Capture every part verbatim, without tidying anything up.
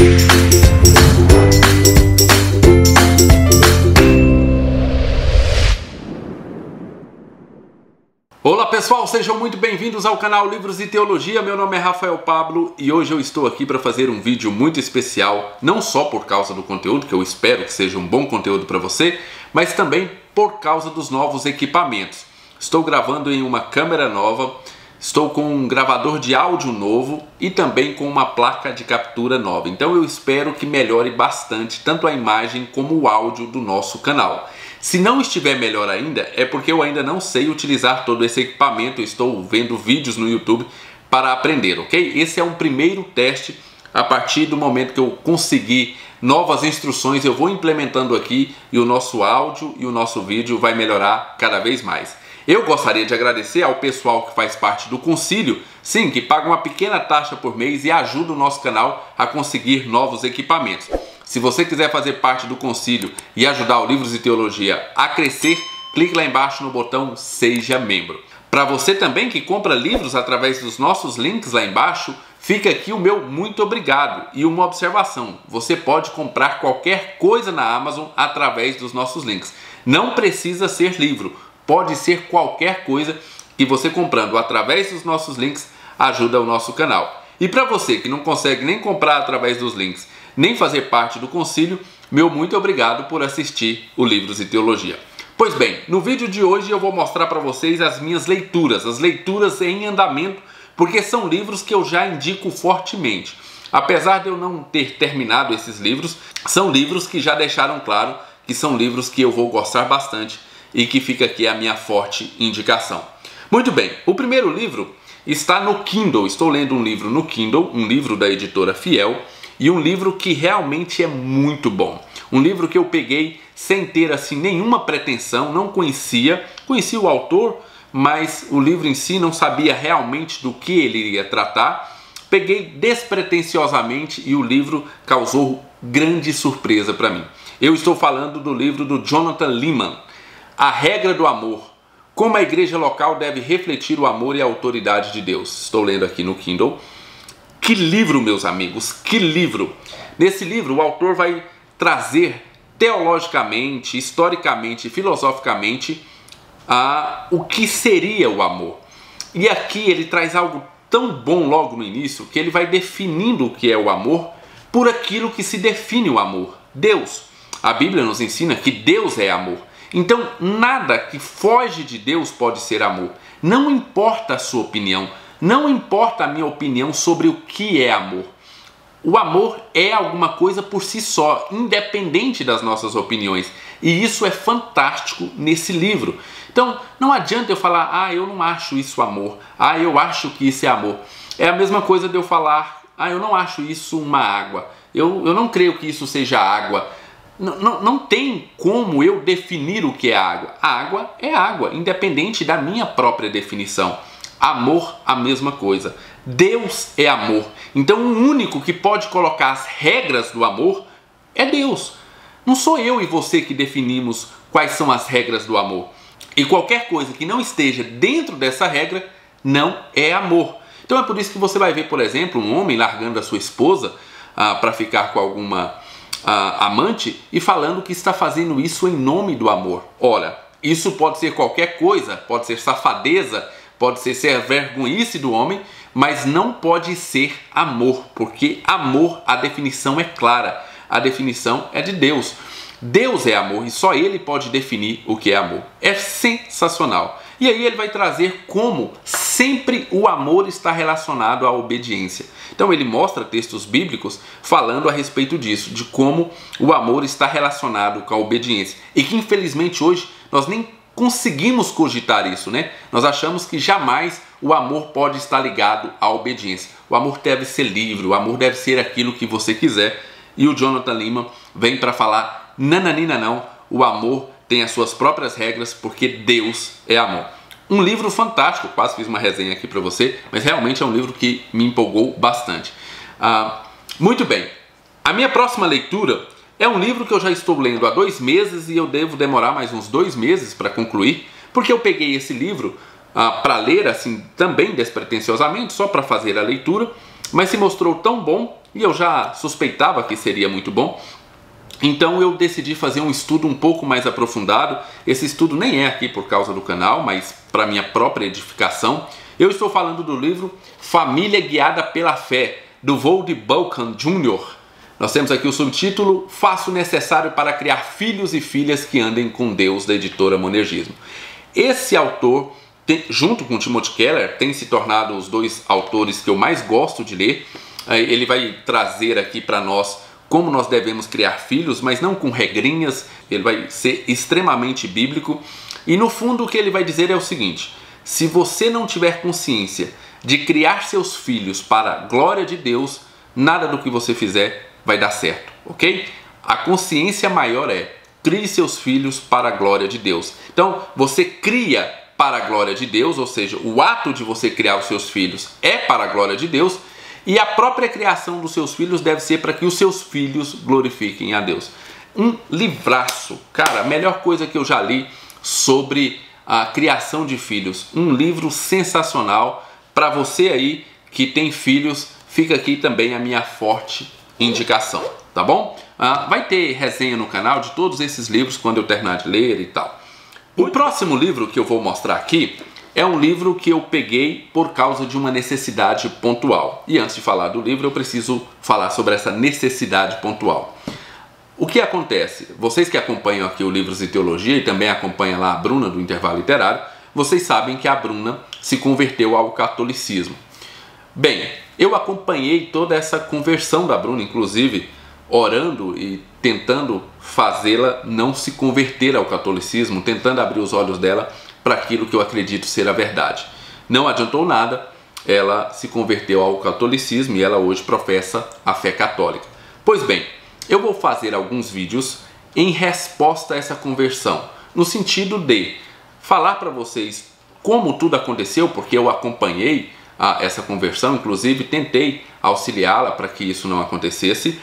Olá pessoal, sejam muito bem-vindos ao canal Livros e Teologia. Meu nome é Rafael Pablo e hoje eu estou aqui para fazer um vídeo muito especial, não só por causa do conteúdo, que eu espero que seja um bom conteúdo para você, mas também por causa dos novos equipamentos. Estou gravando em uma câmera nova, estou com um gravador de áudio novo e também com uma placa de captura nova. Então eu espero que melhore bastante tanto a imagem como o áudio do nosso canal. Se não estiver melhor ainda, é porque eu ainda não sei utilizar todo esse equipamento. Eu estou vendo vídeos no YouTube para aprender, ok? Esse é um primeiro teste. A partir do momento que eu conseguir novas instruções, eu vou implementando aqui e o nosso áudio e o nosso vídeo vai melhorar cada vez mais. Eu gostaria de agradecer ao pessoal que faz parte do Concílio, sim, que paga uma pequena taxa por mês e ajuda o nosso canal a conseguir novos equipamentos. Se você quiser fazer parte do Concílio e ajudar o Livros e Teologia a crescer, clique lá embaixo no botão Seja Membro. Para você também que compra livros através dos nossos links lá embaixo, fica aqui o meu muito obrigado e uma observação. Você pode comprar qualquer coisa na Amazon através dos nossos links. Não precisa ser livro, pode ser qualquer coisa que você comprando através dos nossos links ajuda o nosso canal. E para você que não consegue nem comprar através dos links, nem fazer parte do Concílio, meu muito obrigado por assistir o Livros e Teologia. Pois bem, no vídeo de hoje eu vou mostrar para vocês as minhas leituras, as leituras em andamento, porque são livros que eu já indico fortemente. Apesar de eu não ter terminado esses livros, são livros que já deixaram claro que são livros que eu vou gostar bastante e que fica aqui a minha forte indicação. Muito bem, o primeiro livro está no Kindle. Estou lendo um livro no Kindle, um livro da editora Fiel, e um livro que realmente é muito bom. Um livro que eu peguei sem ter assim nenhuma pretensão, não conhecia, conhecia o autor, mas o livro em si não sabia realmente do que ele iria tratar. Peguei despretensiosamente e o livro causou grande surpresa para mim. Eu estou falando do livro do Jonathan Leeman, A Regra do Amor. Como a igreja local deve refletir o amor e a autoridade de Deus. Estou lendo aqui no Kindle. Que livro, meus amigos, que livro! Nesse livro o autor vai trazer teologicamente, historicamente e filosoficamente a, o que seria o amor. E aqui ele traz algo tão bom logo no início que ele vai definindo o que é o amor por aquilo que se define o amor, Deus. A Bíblia nos ensina que Deus é amor. Então nada que foge de Deus pode ser amor. Não importa a sua opinião. Não importa a minha opinião sobre o que é amor. O amor é alguma coisa por si só, independente das nossas opiniões. E isso é fantástico nesse livro. Então, não adianta eu falar, ah, eu não acho isso amor. Ah, eu acho que isso é amor. É a mesma coisa de eu falar, ah, eu não acho isso uma água. Eu, eu não creio que isso seja água. Não, não, não tem como eu definir o que é água. A água é água, independente da minha própria definição. Amor, a mesma coisa. Deus é amor. Então o único que pode colocar as regras do amor é Deus. Não sou eu e você que definimos quais são as regras do amor. E qualquer coisa que não esteja dentro dessa regra não é amor. Então é por isso que você vai ver, por exemplo, um homem largando a sua esposa ah, para ficar com alguma ah, amante e falando que está fazendo isso em nome do amor. Ora, isso pode ser qualquer coisa, pode ser safadeza, pode ser ser vergonhice do homem, mas não pode ser amor, porque amor, a definição é clara, a definição é de Deus. Deus é amor e só Ele pode definir o que é amor. É sensacional. E aí ele vai trazer como sempre o amor está relacionado à obediência. Então ele mostra textos bíblicos falando a respeito disso, de como o amor está relacionado com a obediência. E que infelizmente hoje nós nem conseguimos cogitar isso, né? Nós achamos que jamais o amor pode estar ligado à obediência. O amor deve ser livre, o amor deve ser aquilo que você quiser. E o Jonathan Leeman vem para falar, nananina não, o amor tem as suas próprias regras porque Deus é amor. Um livro fantástico, quase fiz uma resenha aqui para você, mas realmente é um livro que me empolgou bastante. Ah, muito bem, a minha próxima leitura é um livro que eu já estou lendo há dois meses e eu devo demorar mais uns dois meses para concluir, porque eu peguei esse livro ah, para ler assim também despretensiosamente, só para fazer a leitura, mas se mostrou tão bom, e eu já suspeitava que seria muito bom, então eu decidi fazer um estudo um pouco mais aprofundado. Esse estudo nem é aqui por causa do canal, mas para minha própria edificação. Eu estou falando do livro Família Guiada pela Fé, do Voddie Baucham Júnior Nós temos aqui o subtítulo Faça o Necessário para Criar Filhos e Filhas que Andem com Deus, da editora Monergismo. Esse autor, tem, junto com Timothy Keller, tem se tornado os dois autores que eu mais gosto de ler. Ele vai trazer aqui para nós como nós devemos criar filhos, mas não com regrinhas. Ele vai ser extremamente bíblico. E no fundo o que ele vai dizer é o seguinte: se você não tiver consciência de criar seus filhos para a glória de Deus, nada do que você fizer vai dar certo, ok? A consciência maior é: crie seus filhos para a glória de Deus. Então você cria para a glória de Deus, ou seja, o ato de você criar os seus filhos é para a glória de Deus, e a própria criação dos seus filhos deve ser para que os seus filhos glorifiquem a Deus. Um livraço, cara, a melhor coisa que eu já li sobre a criação de filhos. Um livro sensacional para você aí que tem filhos. Fica aqui também a minha forte indicação, tá bom? Ah, vai ter resenha no canal de todos esses livros quando eu terminar de ler e tal. O próximo livro que eu vou mostrar aqui é um livro que eu peguei por causa de uma necessidade pontual. E antes de falar do livro, eu preciso falar sobre essa necessidade pontual. O que acontece? Vocês que acompanham aqui o Livros e Teologia e também acompanham lá a Bruna do Intervalo Literário, vocês sabem que a Bruna se converteu ao catolicismo. Bem, eu acompanhei toda essa conversão da Bruna, inclusive orando e tentando fazê-la não se converter ao catolicismo, tentando abrir os olhos dela para aquilo que eu acredito ser a verdade. Não adiantou nada, ela se converteu ao catolicismo e ela hoje professa a fé católica. Pois bem, eu vou fazer alguns vídeos em resposta a essa conversão, no sentido de falar para vocês como tudo aconteceu, porque eu acompanhei a, essa conversão, inclusive tentei auxiliá-la para que isso não acontecesse,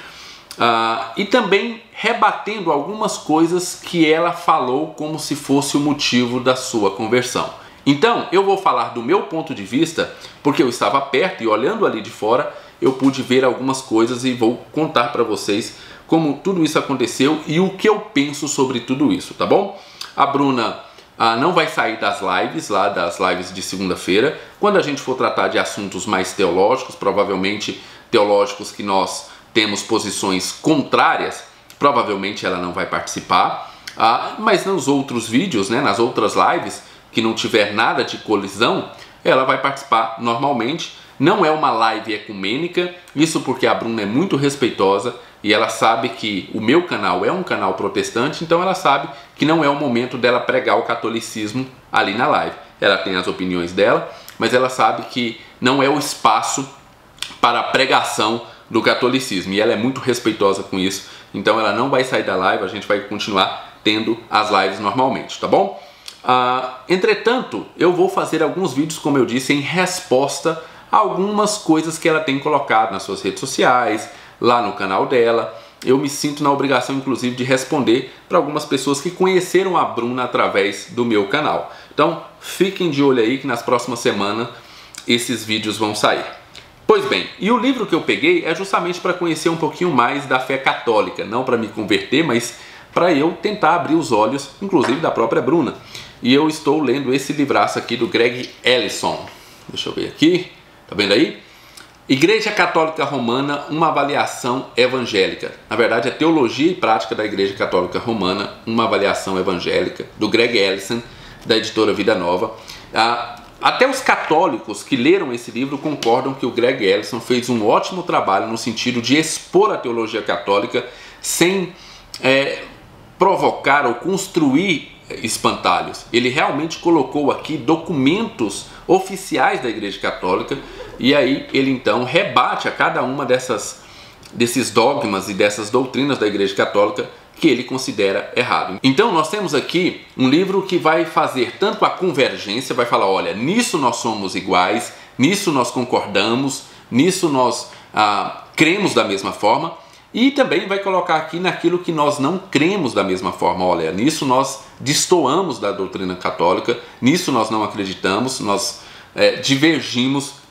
uh, e também rebatendo algumas coisas que ela falou como se fosse o motivo da sua conversão. Então, eu vou falar do meu ponto de vista, porque eu estava perto e olhando ali de fora, eu pude ver algumas coisas e vou contar para vocês como tudo isso aconteceu e o que eu penso sobre tudo isso, tá bom? A Bruna ah, não vai sair das lives, lá das lives de segunda-feira. Quando a gente for tratar de assuntos mais teológicos, provavelmente teológicos que nós temos posições contrárias, provavelmente ela não vai participar. Ah, mas nos outros vídeos, né, nas outras lives, que não tiver nada de colisão, ela vai participar normalmente. Não é uma live ecumênica, isso porque a Bruna é muito respeitosa e ela sabe que o meu canal é um canal protestante, então ela sabe que não é o momento dela pregar o catolicismo ali na live. Ela tem as opiniões dela, mas ela sabe que não é o espaço para a pregação do catolicismo e ela é muito respeitosa com isso, então ela não vai sair da live, a gente vai continuar tendo as lives normalmente, tá bom? Ah, entretanto, eu vou fazer alguns vídeos, como eu disse, em resposta a algumas coisas que ela tem colocado nas suas redes sociais, lá no canal dela. Eu me sinto na obrigação, inclusive, de responder para algumas pessoas que conheceram a Bruna através do meu canal. Então, fiquem de olho aí que nas próximas semanas esses vídeos vão sair. Pois bem, e o livro que eu peguei é justamente para conhecer um pouquinho mais da fé católica, não para me converter, mas para eu tentar abrir os olhos, inclusive da própria Bruna. E eu estou lendo esse livraço aqui do Greg Ellison. Deixa eu ver aqui, tá vendo aí? Igreja Católica Romana, uma avaliação evangélica. Na verdade, é Teologia e Prática da Igreja Católica Romana, uma avaliação evangélica, do Greg Ellison, da editora Vida Nova. Ah, até os católicos que leram esse livro concordam que o Greg Ellison fez um ótimo trabalho no sentido de expor a teologia católica sem é, provocar ou construir espantalhos. Ele realmente colocou aqui documentos oficiais da Igreja Católica e aí ele então rebate a cada uma dessas, desses dogmas e dessas doutrinas da Igreja Católica que ele considera errado. Então nós temos aqui um livro que vai fazer tanto a convergência, vai falar, olha, nisso nós somos iguais, nisso nós concordamos, nisso nós ah, cremos da mesma forma, e também vai colocar aqui naquilo que nós não cremos da mesma forma. Olha, nisso nós destoamos da doutrina católica, nisso nós não acreditamos, nós é, divergimos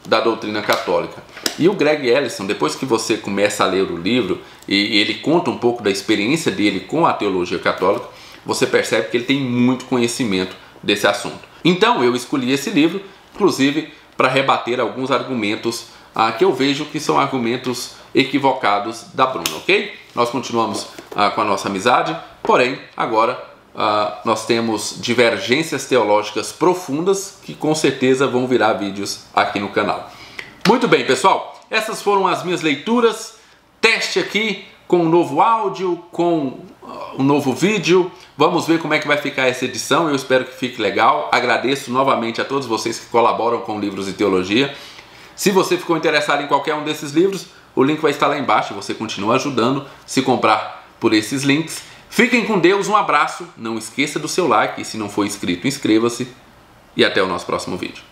da doutrina católica. E o Greg Ellison, depois que você começa a ler o livro e ele conta um pouco da experiência dele com a teologia católica, você percebe que ele tem muito conhecimento desse assunto. Então eu escolhi esse livro, inclusive para rebater alguns argumentos ah, que eu vejo que são argumentos equivocados da Bruna, ok? Nós continuamos ah, com a nossa amizade, porém agora ah, nós temos divergências teológicas profundas que com certeza vão virar vídeos aqui no canal. Muito bem, pessoal, essas foram as minhas leituras, teste aqui com um novo áudio, com um novo vídeo. Vamos ver como é que vai ficar essa edição, eu espero que fique legal. Agradeço novamente a todos vocês que colaboram com Livros e Teologia. Se você ficou interessado em qualquer um desses livros, o link vai estar lá embaixo, você continua ajudando se comprar por esses links. Fiquem com Deus, um abraço, não esqueça do seu like, e se não for inscrito, inscreva-se e até o nosso próximo vídeo.